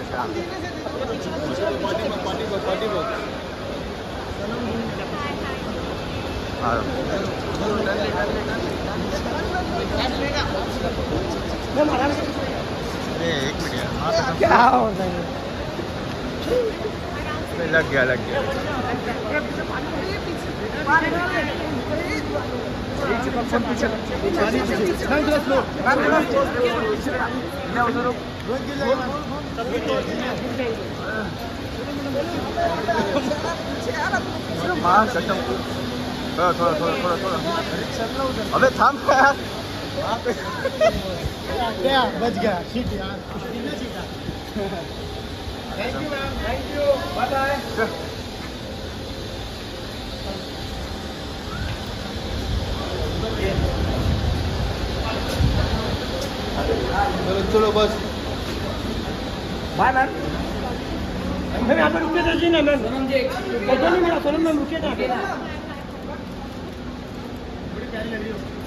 एक मिनट क्या हो रहा है? लग गया थोड़ा अबे थाम यार क्या बच गया शीट यार। Thank you ma'am, thank you, bye bye. चलो बस बाय मैम। मैम यहाँ पे रुके दीजिए ना मैम। सोनम जी नहीं मेरा सोनम मैम रुके ना। बड़ी प्यारी लग रही हो।